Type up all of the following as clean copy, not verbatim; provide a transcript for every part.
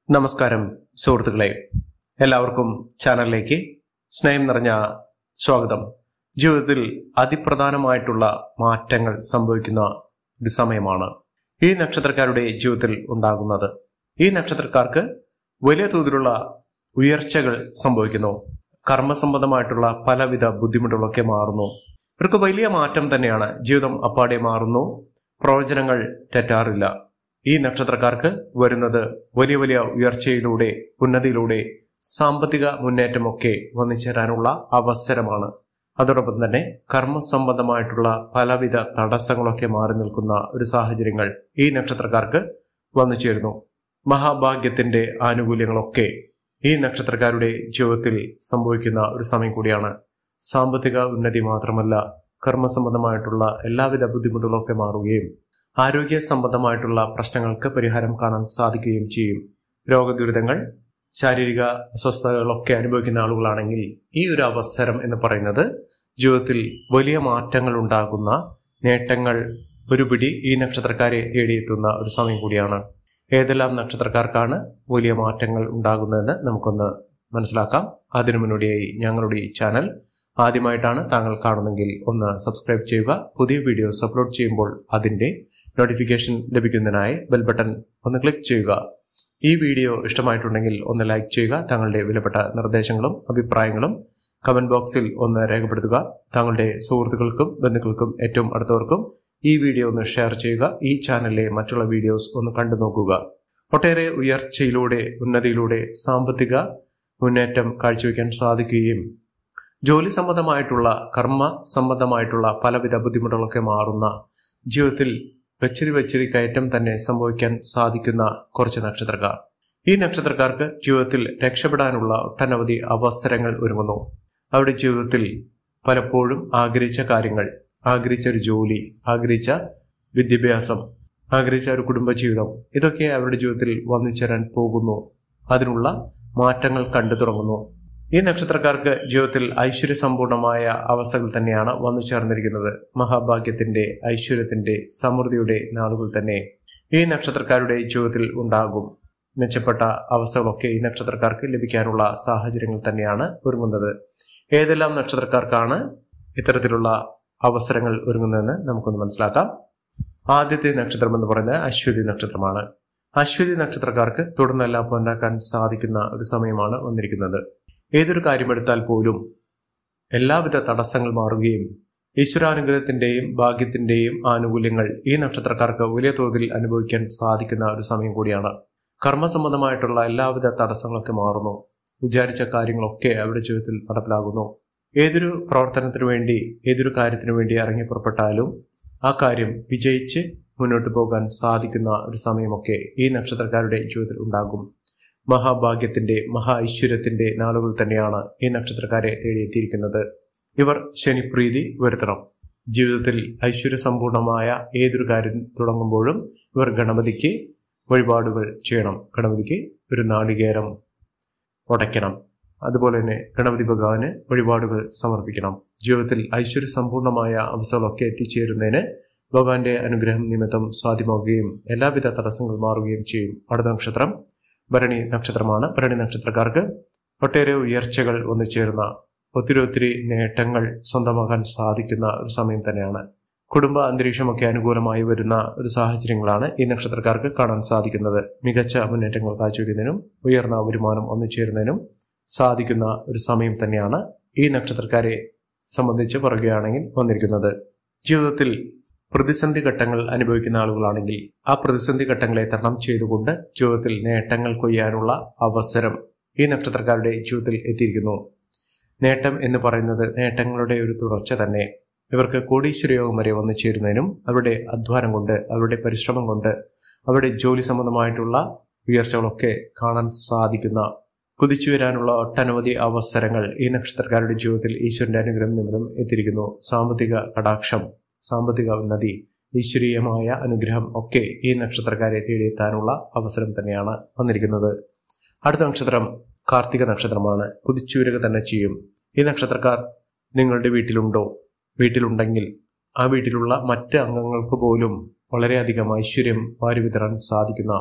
നമസ്കാരം സുഹൃത്തുക്കളെ, എല്ലാവർക്കും ചാനലിലേക്ക് സ്നേഹം നിറഞ്ഞ സ്വാഗതം. ജീവിതത്തിൽ അതിപ്രധാനമായിട്ടുള്ള മാറ്റങ്ങൾ സംഭവിക്കുന്ന ഒരു സമയമാണ് ഈ നക്ഷത്രക്കാരുടെ ജീവിതത്തിൽ ഉണ്ടാകുന്നത്. ഈ നക്ഷത്രക്കാർക്ക് വലിയ തോതിലുള്ള ഉയർച്ചകൾ സംഭവിക്കുന്നു. കർമ്മസംബന്ധമായിട്ടുള്ള പലവിധ ബുദ്ധിമുട്ടുകളൊക്കെ മാറുന്നു. ഇവർക്ക് വലിയ മാറ്റം തന്നെയാണ്. ജീവിതം അപ്പാടെ മാറുന്നു. പ്രവചനങ്ങൾ തെറ്റാറില്ല. ഈ നക്ഷത്രക്കാർക്ക് വരുന്നത് വലിയ വലിയ ഉയർച്ചയിലൂടെ, ഉന്നതിയിലൂടെ സാമ്പത്തിക മുന്നേറ്റമൊക്കെ വന്നുചേരാനുള്ള അവസരമാണ്. അതോടൊപ്പം തന്നെ കർമ്മസംബന്ധമായിട്ടുള്ള പലവിധ തടസ്സങ്ങളൊക്കെ മാറി നിൽക്കുന്ന ഒരു സാഹചര്യങ്ങൾ ഈ നക്ഷത്രക്കാർക്ക് വന്നു ചേരുന്നു. മഹാഭാഗ്യത്തിന്റെ ആനുകൂല്യങ്ങളൊക്കെ ഈ നക്ഷത്രക്കാരുടെ ജീവിതത്തിൽ സംഭവിക്കുന്ന ഒരു സമയം കൂടിയാണ്. സാമ്പത്തിക ഉന്നതി മാത്രമല്ല, കർമ്മസംബന്ധമായിട്ടുള്ള എല്ലാവിധ ബുദ്ധിമുട്ടുകളൊക്കെ മാറുകയും ആരോഗ്യ സംബന്ധമായിട്ടുള്ള പ്രശ്നങ്ങൾക്ക് പരിഹാരം കാണാൻ സാധിക്കുകയും ചെയ്യും. രോഗദുരിതങ്ങൾ, ശാരീരിക അസ്വസ്ഥതകളൊക്കെ അനുഭവിക്കുന്ന ആളുകളാണെങ്കിൽ ഈ ഒരു അവസരം എന്ന് പറയുന്നത് ജീവിതത്തിൽ വലിയ മാറ്റങ്ങൾ ഉണ്ടാകുന്ന, നേട്ടങ്ങൾ ഒരുപിടി ഈ നക്ഷത്രക്കാരെ തേടിയെത്തുന്ന ഒരു സമയം കൂടിയാണ്. ഏതെല്ലാം നക്ഷത്രക്കാർക്കാണ് വലിയ മാറ്റങ്ങൾ ഉണ്ടാകുന്നതെന്ന് നമുക്കൊന്ന് മനസ്സിലാക്കാം. അതിനു മുന്നോടിയായി ഞങ്ങളുടെ ഈ ചാനൽ ആദ്യമായിട്ടാണ് താങ്കൾ കാണുന്നെങ്കിൽ ഒന്ന് സബ്സ്ക്രൈബ് ചെയ്യുക. പുതിയ വീഡിയോസ് അപ്ലോഡ് ചെയ്യുമ്പോൾ അതിന്റെ നോട്ടിഫിക്കേഷൻ ലഭിക്കുന്നതിനായി ബെൽ ബട്ടൺ ഒന്ന് ക്ലിക്ക് ചെയ്യുക. ഈ വീഡിയോ ഇഷ്ടമായിട്ടുണ്ടെങ്കിൽ ഒന്ന് ലൈക്ക് ചെയ്യുക. താങ്കളുടെ വിലപ്പെട്ട നിർദ്ദേശങ്ങളും അഭിപ്രായങ്ങളും കമന്റ് ബോക്സിൽ ഒന്ന് രേഖപ്പെടുത്തുക. താങ്കളുടെ സുഹൃത്തുക്കൾക്കും ബന്ധുക്കൾക്കും ഏറ്റവും അടുത്തവർക്കും ഈ വീഡിയോ ഒന്ന് ഷെയർ ചെയ്യുക. ഈ ചാനലിലെ മറ്റുള്ള വീഡിയോസ് ഒന്ന് കണ്ടു നോക്കുക. ഒട്ടേറെ ഉയർച്ചയിലൂടെ, ഉന്നതിയിലൂടെ സാമ്പത്തിക മുന്നേറ്റം കാഴ്ചവെക്കാൻ സാധിക്കുകയും ജോലി സംബന്ധമായിട്ടുള്ള, കർമ്മ സംബന്ധമായിട്ടുള്ള പലവിധ ബുദ്ധിമുട്ടുകളൊക്കെ മാറുന്ന, ജീവിതത്തിൽ വെച്ചരി കയറ്റം തന്നെ സംഭവിക്കാൻ സാധിക്കുന്ന കുറച്ച് നക്ഷത്രക്കാർ. ഈ നക്ഷത്രക്കാർക്ക് ജീവിതത്തിൽ രക്ഷപ്പെടാനുള്ള ഒട്ടനവധി അവസരങ്ങൾ ഒരുങ്ങുന്നു. അവരുടെ ജീവിതത്തിൽ പലപ്പോഴും ആഗ്രഹിച്ച കാര്യങ്ങൾ, ആഗ്രഹിച്ച ഒരു ജോലി, ആഗ്രഹിച്ച വിദ്യാഭ്യാസം, ആഗ്രഹിച്ച ഒരു കുടുംബജീവിതം, ഇതൊക്കെ അവരുടെ ജീവിതത്തിൽ വന്നു ചേരാൻ പോകുന്നു. അതിനുള്ള മാറ്റങ്ങൾ കണ്ടു തുടങ്ങുന്നു. ഈ നക്ഷത്രക്കാർക്ക് ജീവിതത്തിൽ ഐശ്വര്യസമ്പൂർണമായ അവസ്ഥകൾ തന്നെയാണ് വന്നു ചേർന്നിരിക്കുന്നത്. മഹാഭാഗ്യത്തിന്റെ, ഐശ്വര്യത്തിന്റെ, സമൃദ്ധിയുടെ നാളുകൾ തന്നെ ഈ നക്ഷത്രക്കാരുടെ ജീവിതത്തിൽ ഉണ്ടാകും. മെച്ചപ്പെട്ട അവസ്ഥകളൊക്കെ ഈ നക്ഷത്രക്കാർക്ക് ലഭിക്കാനുള്ള സാഹചര്യങ്ങൾ തന്നെയാണ് ഒരുങ്ങുന്നത്. ഏതെല്ലാം നക്ഷത്രക്കാർക്കാണ് ഇത്തരത്തിലുള്ള അവസരങ്ങൾ ഒരുങ്ങുന്നതെന്ന് നമുക്കൊന്ന് മനസ്സിലാക്കാം. ആദ്യത്തെ നക്ഷത്രം എന്ന് പറയുന്നത് അശ്വതി നക്ഷത്രമാണ്. അശ്വതി നക്ഷത്രക്കാർക്ക് തുടർന്നെല്ലാം ഉണ്ടാക്കാൻ സാധിക്കുന്ന ഒരു സമയമാണ് വന്നിരിക്കുന്നത്. ഏതൊരു കാര്യമെടുത്താൽ പോലും എല്ലാവിധ തടസ്സങ്ങൾ മാറുകയും ഈശ്വരാനുഗ്രഹത്തിന്റെയും ഭാഗ്യത്തിന്റെയും ആനുകൂല്യങ്ങൾ ഈ നക്ഷത്രക്കാർക്ക് വലിയ തോതിൽ അനുഭവിക്കാൻ സാധിക്കുന്ന ഒരു സമയം കൂടിയാണ്. കർമ്മസംബന്ധമായിട്ടുള്ള എല്ലാവിധ തടസ്സങ്ങളൊക്കെ മാറുന്നു. വിചാരിച്ച കാര്യങ്ങളൊക്കെ അവരുടെ ജീവിതത്തിൽ നടപ്പിലാകുന്നു. ഏതൊരു പ്രവർത്തനത്തിനു വേണ്ടി, ഏതൊരു കാര്യത്തിനു വേണ്ടി ഇറങ്ങി പുറപ്പെട്ടാലും ആ കാര്യം വിജയിച്ച് മുന്നോട്ട് പോകാൻ സാധിക്കുന്ന ഒരു സമയമൊക്കെ ഈ നക്ഷത്രക്കാരുടെ ജീവിതത്തിൽ ഉണ്ടാകും. മഹാഭാഗ്യത്തിന്റെ, മഹാ ഐശ്വര്യത്തിന്റെ നാളുകൾ തന്നെയാണ് ഈ നക്ഷത്രക്കാരെ തേടിയെത്തിയിരിക്കുന്നത്. ഇവർ ശനിപ്രീതി വരുത്തണം. ജീവിതത്തിൽ ഐശ്വര്യസമ്പൂർണമായ ഏതൊരു കാര്യം തുടങ്ങുമ്പോഴും ഇവർ ഗണപതിക്ക് വഴിപാടുകൾ ചെയ്യണം. ഗണപതിക്ക് ഒരു നാളികേരം ഉടയ്ക്കണം. അതുപോലെ തന്നെ ഗണപതി ഭഗവാന് വഴിപാടുകൾ സമർപ്പിക്കണം. ജീവിതത്തിൽ ഐശ്വര്യസമ്പൂർണമായ അവസ്ഥകളൊക്കെ എത്തിച്ചേരുന്നതിന് ഭഗവാന്റെ അനുഗ്രഹം നിമിത്തം സാധ്യമാവുകയും എല്ലാവിധ തടസ്സങ്ങൾ മാറുകയും ചെയ്യും. അടുത്ത നക്ഷത്രം ഭരണി നക്ഷത്രമാണ്. ഭരണി നക്ഷത്രക്കാർക്ക് ഒട്ടേറെ ഉയർച്ചകൾ വന്നു ചേർന്ന, ഒത്തിരി നേട്ടങ്ങൾ സ്വന്തമാക്കാൻ സാധിക്കുന്ന ഒരു സമയം തന്നെയാണ്. കുടുംബ അന്തരീക്ഷമൊക്കെ അനുകൂലമായി വരുന്ന ഒരു സാഹചര്യങ്ങളാണ് ഈ നക്ഷത്രക്കാർക്ക് കാണാൻ സാധിക്കുന്നത്. മികച്ച മുന്നേറ്റങ്ങൾ കാഴ്ചവെക്കുന്നതിനും ഉയർന്ന വരുമാനം വന്നു ചേരുന്നതിനും സാധിക്കുന്ന ഒരു സമയം തന്നെയാണ് ഈ നക്ഷത്രക്കാരെ സംബന്ധിച്ച് പറയുകയാണെങ്കിൽ വന്നിരിക്കുന്നത്. ജീവിതത്തിൽ പ്രതിസന്ധി ഘട്ടങ്ങൾ അനുഭവിക്കുന്ന ആളുകളാണെങ്കിൽ ആ പ്രതിസന്ധി ഘട്ടങ്ങളെ തരണം ചെയ്തുകൊണ്ട് ജീവിതത്തിൽ നേട്ടങ്ങൾ കൊയ്യാനുള്ള അവസരം ഈ നക്ഷത്രക്കാരുടെ ജീവിതത്തിൽ എത്തിയിരിക്കുന്നു. നേട്ടം എന്ന് പറയുന്നത് നേട്ടങ്ങളുടെ ഒരു തുടർച്ച തന്നെ. ഇവർക്ക് കോടീശ്വരയോഗം വരെ വന്നു ചേരുന്നതിനും അവരുടെ അധ്വാനം കൊണ്ട്, അവരുടെ പരിശ്രമം കൊണ്ട്, അവരുടെ ജോലി സംബന്ധമായിട്ടുള്ള ഉയർച്ചകളൊക്കെ കാണാൻ സാധിക്കുന്ന, കുതിച്ചു വരാനുള്ള ഒട്ടനവധി അവസരങ്ങൾ ഈ നക്ഷത്രക്കാരുടെ ജീവിതത്തിൽ ഈശ്വരന്റെ അനുഗ്രഹം നിമിത്തം എത്തിയിരിക്കുന്നു. സാമ്പത്തിക കടാക്ഷം, സാമ്പത്തിക ഉന്നതി, ഈശ്വരീയമായ അനുഗ്രഹം ഒക്കെ ഈ നക്ഷത്രക്കാരെ തേടിയെത്താനുള്ള അവസരം തന്നെയാണ് വന്നിരിക്കുന്നത്. അടുത്ത നക്ഷത്രം കാർത്തിക നക്ഷത്രമാണ്. കുതിച്ചുവരിക തന്നെ ചെയ്യും. ഈ നക്ഷത്രക്കാർ നിങ്ങളുടെ വീട്ടിലുണ്ടോ? വീട്ടിലുണ്ടെങ്കിൽ ആ വീട്ടിലുള്ള മറ്റ് അംഗങ്ങൾക്ക് പോലും വളരെയധികം ഐശ്വര്യം വാരി വിതറാൻ സാധിക്കുന്ന,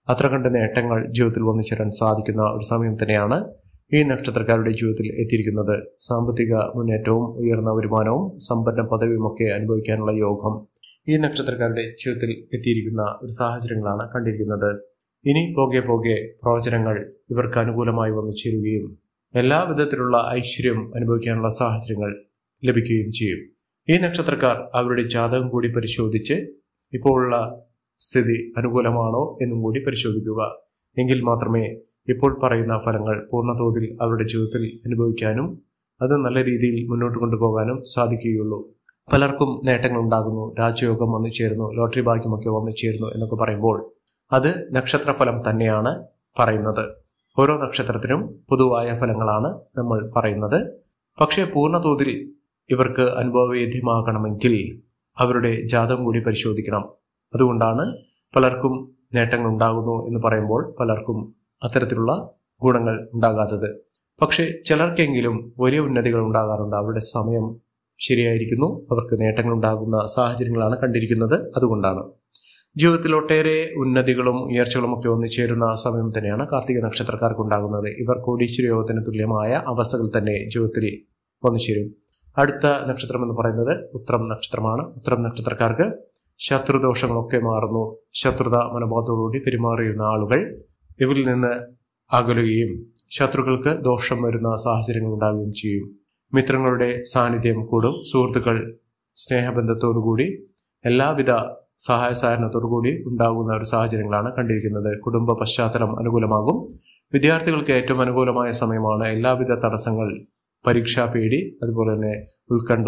അത്ര കണ്ട് നേട്ടങ്ങൾ ജീവിതത്തിൽ വന്നു ചേരാൻ സാധിക്കുന്ന ഒരു സമയം തന്നെയാണ് ഈ നക്ഷത്രക്കാരുടെ ജീവിതത്തിൽ എത്തിയിരിക്കുന്നത്. സാമ്പത്തിക മുന്നേറ്റവും ഉയർന്ന വരുമാനവും സമ്പന്ന പദവിയുമൊക്കെ അനുഭവിക്കാനുള്ള യോഗം ഈ നക്ഷത്രക്കാരുടെ ജീവിതത്തിൽ എത്തിയിരിക്കുന്ന ഒരു സാഹചര്യങ്ങളാണ് കണ്ടിരിക്കുന്നത്. ഇനി പോകെ പോകെ പ്രവചനങ്ങൾ ഇവർക്ക് അനുകൂലമായി വന്നു ചേരുകയും എല്ലാ വിധത്തിലുള്ള ഐശ്വര്യം അനുഭവിക്കാനുള്ള സാഹചര്യങ്ങൾ ലഭിക്കുകയും ചെയ്യും. ഈ നക്ഷത്രക്കാർ അവരുടെ ജാതകം കൂടി പരിശോധിച്ച് ഇപ്പോഴുള്ള സ്ഥിതി അനുകൂലമാണോ എന്നും കൂടി പരിശോധിക്കുക. എങ്കിൽ മാത്രമേ ഇപ്പോൾ പറയുന്ന ഫലങ്ങൾ പൂർണ്ണതോതിൽ അവരുടെ ജീവിതത്തിൽ അനുഭവിക്കാനും അത് നല്ല രീതിയിൽ മുന്നോട്ട് കൊണ്ടുപോകാനും സാധിക്കുകയുള്ളൂ. പലർക്കും നേട്ടങ്ങൾ ഉണ്ടാകുന്നു, രാജയോഗം വന്നു ചേരുന്നു, ലോട്ടറി ഭാഗ്യമൊക്കെ വന്നു ചേരുന്നു എന്നൊക്കെ പറയുമ്പോൾ അത് നക്ഷത്രഫലം തന്നെയാണ് പറയുന്നത്. ഓരോ നക്ഷത്രത്തിനും പൊതുവായ ഫലങ്ങളാണ് നമ്മൾ പറയുന്നത്. പക്ഷേ പൂർണ്ണതോതിൽ ഇവർക്ക് അനുഭവവേദ്യമാകണമെങ്കിൽ അവരുടെ ജാതകം കൂടി പരിശോധിക്കണം. അതുകൊണ്ടാണ് പലർക്കും നേട്ടങ്ങൾ ഉണ്ടാകുന്നു എന്ന് പറയുമ്പോൾ പലർക്കും അത്തരത്തിലുള്ള ഗുണങ്ങൾ ഉണ്ടാകാത്തത്. പക്ഷേ ചിലർക്കെങ്കിലും വലിയ ഉന്നതികൾ ഉണ്ടാകാറുണ്ട്. അവരുടെ സമയം ശരിയായിരിക്കുന്നു, അവർക്ക് നേട്ടങ്ങൾ ഉണ്ടാകുന്ന സാഹചര്യങ്ങളാണ് കണ്ടിരിക്കുന്നത്. അതുകൊണ്ടാണ് ജീവിതത്തിൽ ഒട്ടേറെ ഉന്നതികളും ഉയർച്ചകളും ഒക്കെ വന്നു ചേരുന്ന സമയം തന്നെയാണ് കാർത്തിക നക്ഷത്രക്കാർക്ക് ഉണ്ടാകുന്നത്. ഇവർ കോടീശ്വര യോഗത്തിന് തുല്യമായ അവസ്ഥകൾ തന്നെ ജീവിതത്തിൽ വന്നു ചേരും. അടുത്ത നക്ഷത്രം എന്ന് പറയുന്നത് ഉത്രം നക്ഷത്രമാണ്. ഉത്രം നക്ഷത്രക്കാർക്ക് ശത്രുദോഷങ്ങളൊക്കെ മാറുന്നു. ശത്രുത മനോഭാവത്തോടുകൂടി പെരുമാറിയിരുന്ന ആളുകൾ ഇവരിൽ നിന്ന് അകലുകയും ശത്രുക്കൾക്ക് ദോഷം വരുന്ന സാഹചര്യങ്ങൾ ഉണ്ടാവുകയും ചെയ്യും. മിത്രങ്ങളുടെ സാന്നിധ്യം കൂടും. സുഹൃത്തുക്കൾ സ്നേഹബന്ധത്തോടുകൂടി എല്ലാവിധ സഹായ സഹകരണത്തോടുകൂടി ഉണ്ടാകുന്ന ഒരു സാഹചര്യങ്ങളാണ് കണ്ടിരിക്കുന്നത്. കുടുംബ പശ്ചാത്തലം അനുകൂലമാകും. വിദ്യാർത്ഥികൾക്ക് ഏറ്റവും അനുകൂലമായ സമയമാണ്. എല്ലാവിധ തടസ്സങ്ങൾ, പരീക്ഷാ പേടി, അതുപോലെ തന്നെ ഉത്കണ്ഠ,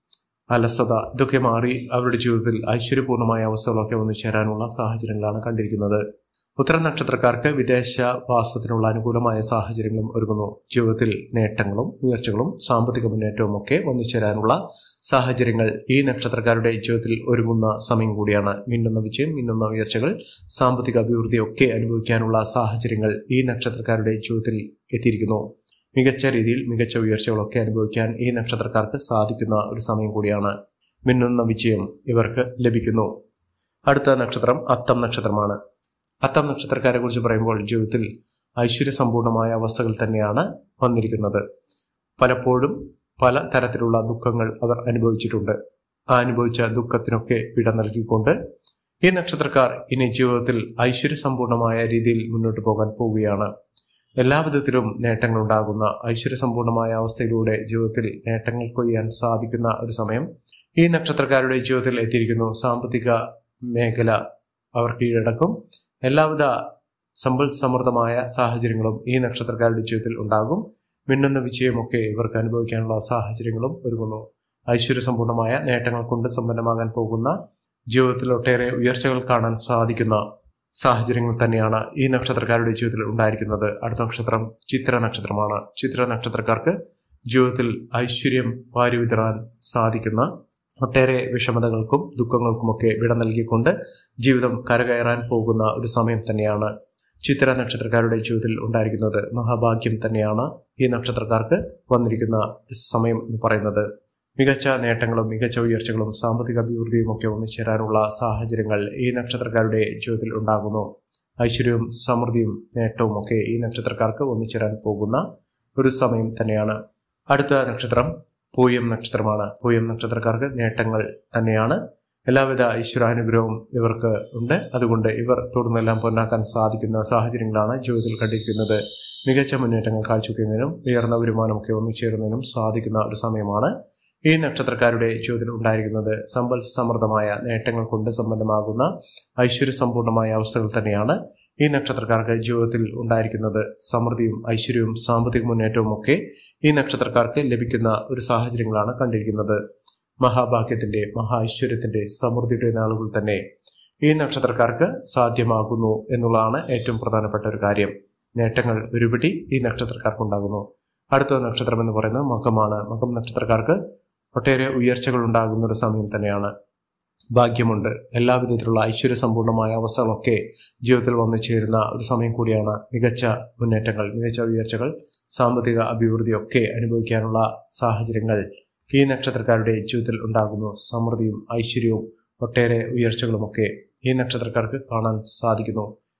അലസത ഇതൊക്കെ മാറി അവരുടെ ജീവിതത്തിൽ ഐശ്വര്യപൂർണമായ അവസ്ഥകളൊക്കെ വന്നു ചേരാനുള്ള സാഹചര്യങ്ങളാണ് കണ്ടിരിക്കുന്നത്. ഉത്തരം നക്ഷത്രക്കാർക്ക് വിദേശവാസത്തിനുള്ള അനുകൂലമായ സാഹചര്യങ്ങളും ഒരുങ്ങുന്നു. ജീവിതത്തിൽ നേട്ടങ്ങളും ഉയർച്ചകളും സാമ്പത്തിക മുന്നേറ്റവും ഒക്കെ വന്നു ചേരാനുള്ള സാഹചര്യങ്ങൾ ഈ നക്ഷത്രക്കാരുടെ ജീവിതത്തിൽ ഒരുങ്ങുന്ന സമയം കൂടിയാണ്. മിന്നുന്ന വിജയം, മിന്നുന്ന ഉയർച്ചകൾ, സാമ്പത്തിക അഭിവൃദ്ധി ഒക്കെ അനുഭവിക്കാനുള്ള സാഹചര്യങ്ങൾ ഈ നക്ഷത്രക്കാരുടെ ജീവിതത്തിൽ എത്തിയിരിക്കുന്നു. മികച്ച രീതിയിൽ മികച്ച ഉയർച്ചകളൊക്കെ അനുഭവിക്കാൻ ഈ നക്ഷത്രക്കാർക്ക് സാധിക്കുന്ന ഒരു സമയം കൂടിയാണ്. മിന്നുന്ന വിജയം ഇവർക്ക് ലഭിക്കുന്നു. അടുത്ത നക്ഷത്രം അത്തം നക്ഷത്രമാണ്. അത്തം നക്ഷത്രക്കാരെ കുറിച്ച് പറയുമ്പോൾ ജീവിതത്തിൽ ഐശ്വര്യസമ്പൂർണമായ അവസ്ഥകൾ തന്നെയാണ് വന്നിരിക്കുന്നത്. പലപ്പോഴും പല തരത്തിലുള്ള ദുഃഖങ്ങൾ അവർ അനുഭവിച്ചിട്ടുണ്ട്. ആ അനുഭവിച്ച ദുഃഖത്തിനൊക്കെ വിട നൽകിക്കൊണ്ട് ഈ നക്ഷത്രക്കാർ ഇനി ജീവിതത്തിൽ ഐശ്വര്യസമ്പൂർണമായ രീതിയിൽ മുന്നോട്ട് പോകാൻ പോവുകയാണ്. എല്ലാവിധത്തിലും നേട്ടങ്ങൾ ഉണ്ടാകുന്ന ഐശ്വര്യസമ്പൂർണമായ അവസ്ഥയിലൂടെ ജീവിതത്തിൽ നേട്ടങ്ങൾ കൊയ്യാൻ സാധിക്കുന്ന ഒരു സമയം ഈ നക്ഷത്രക്കാരുടെ ജീവിതത്തിൽ എത്തിയിരിക്കുന്നു. സാമ്പത്തിക മേഖല അവർ കീഴടക്കും. എല്ലാവിധ സമ്പൽ സമൃദ്ധമായ സാഹചര്യങ്ങളും ഈ നക്ഷത്രക്കാരുടെ ജീവിതത്തിൽ ഉണ്ടാകും. മിന്നുന്ന വിജയമൊക്കെ ഇവർക്ക് അനുഭവിക്കാനുള്ള സാഹചര്യങ്ങളും ഒരുങ്ങുന്നു. ഐശ്വര്യസമ്പൂർണമായ നേട്ടങ്ങൾ കൊണ്ട് സമ്പന്നമാകാൻ പോകുന്ന ജീവിതത്തിൽ ഒട്ടേറെ ഉയർച്ചകൾ കാണാൻ സാധിക്കുന്ന സാഹചര്യങ്ങൾ തന്നെയാണ് ഈ നക്ഷത്രക്കാരുടെ ജീവിതത്തിൽ ഉണ്ടായിരിക്കുന്നത്. അടുത്ത നക്ഷത്രം ചിത്ര നക്ഷത്രമാണ്. ചിത്ര നക്ഷത്രക്കാർക്ക് ജീവിതത്തിൽ ഐശ്വര്യം വാരിവിതറാൻ സാധിക്കുന്ന ഒട്ടേറെ വിഷമതകൾക്കും ദുഃഖങ്ങൾക്കുമൊക്കെ വിട നൽകിക്കൊണ്ട് ജീവിതം കരകയറാൻ പോകുന്ന ഒരു സമയം തന്നെയാണ് ചിത്ര നക്ഷത്രക്കാരുടെ ജീവിതത്തിൽ ഉണ്ടായിരിക്കുന്നത്. മഹാഭാഗ്യം തന്നെയാണ് ഈ നക്ഷത്രക്കാർക്ക് വന്നിരിക്കുന്ന സമയം എന്ന് പറയുന്നത്. മികച്ച നേട്ടങ്ങളും മികച്ച ഉയർച്ചകളും സാമ്പത്തിക അഭിവൃദ്ധിയും ഒക്കെ ഒന്നു ചേരാനുള്ള സാഹചര്യങ്ങൾ ഈ നക്ഷത്രക്കാരുടെ ജീവിതത്തിൽ ഉണ്ടാകുന്നു. ഐശ്വര്യവും സമൃദ്ധിയും നേട്ടവും ഒക്കെ ഈ നക്ഷത്രക്കാർക്ക് ഒന്നിച്ചേരാൻ പോകുന്ന ഒരു സമയം തന്നെയാണ്. അടുത്ത നക്ഷത്രം പൂയം നക്ഷത്രമാണ്. പൂയം നക്ഷത്രക്കാർക്ക് നേട്ടങ്ങൾ തന്നെയാണ്. എല്ലാവിധ ഈശ്വരാനുഗ്രഹവും ഇവർക്ക് ഉണ്ട്. അതുകൊണ്ട് ഇവർ തുടർന്നെല്ലാം പൊന്നാക്കാൻ സാധിക്കുന്ന സാഹചര്യങ്ങളാണ് ജീവിതത്തിൽ കണ്ടിരിക്കുന്നത്. മികച്ച മുന്നേറ്റങ്ങൾ കാഴ്ചവെക്കുന്നതിനും ഉയർന്ന വരുമാനമൊക്കെ ഒന്നിച്ചേരുന്നതിനും സാധിക്കുന്ന ഒരു സമയമാണ് ഈ നക്ഷത്രക്കാരുടെ ജീവിതത്തിൽ ഉണ്ടായിരിക്കുന്നത്. സമ്പൽ സമൃദ്ധമായ നേട്ടങ്ങൾ കൊണ്ട് സമ്പന്നമാകുന്ന ഐശ്വര്യസമ്പൂർണമായ അവസ്ഥകൾ തന്നെയാണ് ഈ നക്ഷത്രക്കാർക്ക് ജീവിതത്തിൽ ഉണ്ടായിരിക്കുന്നത്. സമൃദ്ധിയും ഐശ്വര്യവും സാമ്പത്തിക മുന്നേറ്റവും ഒക്കെ ഈ നക്ഷത്രക്കാർക്ക് ലഭിക്കുന്ന ഒരു സാഹചര്യങ്ങളാണ് കണ്ടിരിക്കുന്നത്. മഹാഭാഗ്യത്തിന്റെ, മഹാ ഐശ്വര്യത്തിന്റെ, സമൃദ്ധിയുടെ നാളുകൾ തന്നെ ഈ നക്ഷത്രക്കാർക്ക് സാധ്യമാകുന്നു എന്നുള്ളതാണ് ഏറ്റവും പ്രധാനപ്പെട്ട ഒരു കാര്യം. നേട്ടങ്ങൾ ഒരുപിടി ഈ നക്ഷത്രക്കാർക്കുണ്ടാകുന്നു. അടുത്ത നക്ഷത്രം എന്ന് പറയുന്നത് മകമാണ്. മകം നക്ഷത്രക്കാർക്ക് ഒട്ടേറെ ഉയർച്ചകൾ ഉണ്ടാകുന്ന ഒരു സമയം തന്നെയാണ്. ഭാഗ്യമുണ്ട്. എല്ലാവിധത്തിലുള്ള ഐശ്വര്യസമ്പൂർണമായ അവസ്ഥകളൊക്കെ ജീവിതത്തിൽ വന്നു ചേരുന്ന ഒരു സമയം കൂടിയാണ്. മികച്ച മുന്നേറ്റങ്ങൾ, മികച്ച ഉയർച്ചകൾ, സാമ്പത്തിക അഭിവൃദ്ധിയൊക്കെ അനുഭവിക്കാനുള്ള സാഹചര്യങ്ങൾ ഈ നക്ഷത്രക്കാരുടെ ജീവിതത്തിൽ ഉണ്ടാകുന്നു. സമൃദ്ധിയും ഐശ്വര്യവും ഒട്ടേറെ ഉയർച്ചകളുമൊക്കെ ഈ നക്ഷത്രക്കാർക്ക് കാണാൻ സാധിക്കുന്നു.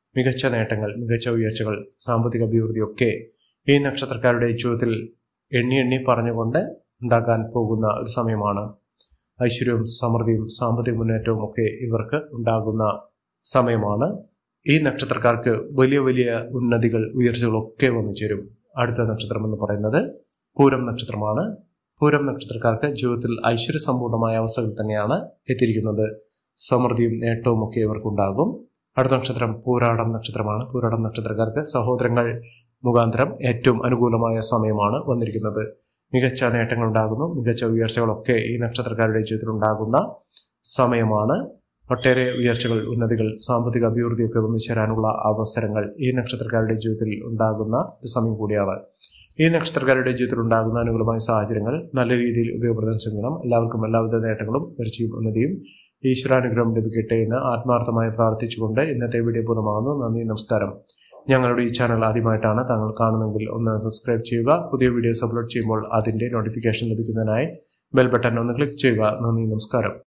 മികച്ച നേട്ടങ്ങൾ, മികച്ച ഉയർച്ചകൾ, സാമ്പത്തിക അഭിവൃദ്ധിയൊക്കെ ഈ നക്ഷത്രക്കാരുടെ ജീവിതത്തിൽ എണ്ണി പറഞ്ഞുകൊണ്ട് ഉണ്ടാകാൻ പോകുന്ന ഒരു സമയമാണ്. ഐശ്വര്യവും സമൃദ്ധിയും സാമ്പത്തിക മുന്നേറ്റവും ഒക്കെ ഇവർക്ക് ഉണ്ടാകുന്ന സമയമാണ്. ഈ നക്ഷത്രക്കാർക്ക് വലിയ വലിയ ഉന്നതികൾ, ഉയർച്ചകളൊക്കെ വന്നു ചേരും. അടുത്ത നക്ഷത്രം എന്ന് പറയുന്നത് പൂരം നക്ഷത്രമാണ്. പൂരം നക്ഷത്രക്കാർക്ക് ജീവിതത്തിൽ ഐശ്വര്യസമ്പൂർണമായ അവസ്ഥകൾ തന്നെയാണ് എത്തിയിരിക്കുന്നത്. സമൃദ്ധിയും നേട്ടവും ഒക്കെ ഇവർക്കുണ്ടാകും. അടുത്ത നക്ഷത്രം പൂരാടം നക്ഷത്രമാണ്. പൂരാടം നക്ഷത്രക്കാർക്ക് സഹോദരങ്ങൾ മുഖാന്തരം ഏറ്റവും അനുകൂലമായ സമയമാണ് വന്നിരിക്കുന്നത്. മികച്ച നേട്ടങ്ങൾ ഉണ്ടാകുന്നു. മികച്ച ഉയർച്ചകളൊക്കെ ഈ നക്ഷത്രക്കാരുടെ ജീവിതത്തിൽ ഉണ്ടാകുന്ന സമയമാണ്. ഒട്ടേറെ ഉയർച്ചകൾ, ഉന്നതികൾ, സാമ്പത്തിക അഭിവൃദ്ധിയൊക്കെ വന്നു ചേരാനുള്ള അവസരങ്ങൾ ഈ നക്ഷത്രക്കാരുടെ ജീവിതത്തിൽ ഉണ്ടാകുന്ന ഒരു സമയം കൂടിയാണ്. ഈ നക്ഷത്രക്കാരുടെ ജീവിതത്തിൽ ഉണ്ടാകുന്ന അനുകൂലമായ സാഹചര്യങ്ങൾ നല്ല രീതിയിൽ ഉപയോഗപ്രദം ചെയ്യണം. എല്ലാവർക്കും എല്ലാവിധ നേട്ടങ്ങളും ഉയർച്ചയും ഉന്നതിയും ഈശ്വരാനുഗ്രഹം ലഭിക്കട്ടെ എന്ന് ആത്മാർത്ഥമായി പ്രാർത്ഥിച്ചുകൊണ്ട് ഇന്നത്തെ വീഡിയോ പൂർണ്ണമാകുന്നു. നന്ദി, നമസ്കാരം. ഞങ്ങളുടെ ഈ ചാനൽ ആദ്യമായിട്ടാണ് താങ്കൾ കാണുന്നതെങ്കിൽ ഒന്ന് സബ്സ്ക്രൈബ് ചെയ്യുക. പുതിയ വീഡിയോസ് അപ്ലോഡ് ചെയ്യുമ്പോൾ അതിൻ്റെ നോട്ടിഫിക്കേഷൻ ലഭിക്കുന്നതിനായി ബെൽ ബട്ടൺ ഒന്ന് ക്ലിക്ക് ചെയ്യുക. നന്ദി, നമസ്കാരം.